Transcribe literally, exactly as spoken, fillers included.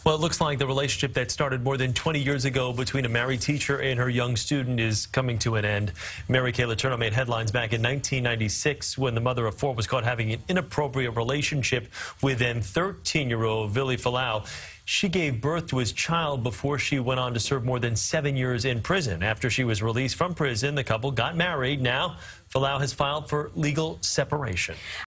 Well, it looks like the relationship that started more than twenty years ago between a married teacher and her young student is coming to an end. Mary Kay Letourneau made headlines back in nineteen ninety-six when the mother of four was caught having an inappropriate relationship with then thirteen-year-old Vili Fualaau. She gave birth to his child before she went on to serve more than seven years in prison. After she was released from prison, the couple got married. Now, Fualaau has filed for legal separation.